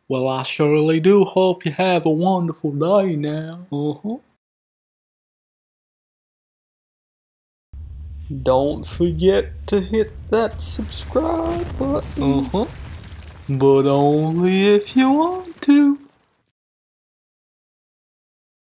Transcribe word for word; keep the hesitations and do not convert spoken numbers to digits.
Well, I surely do hope you have a wonderful day now. Uh-huh. Don't forget to hit that subscribe button. Uh-huh. But only if you want to.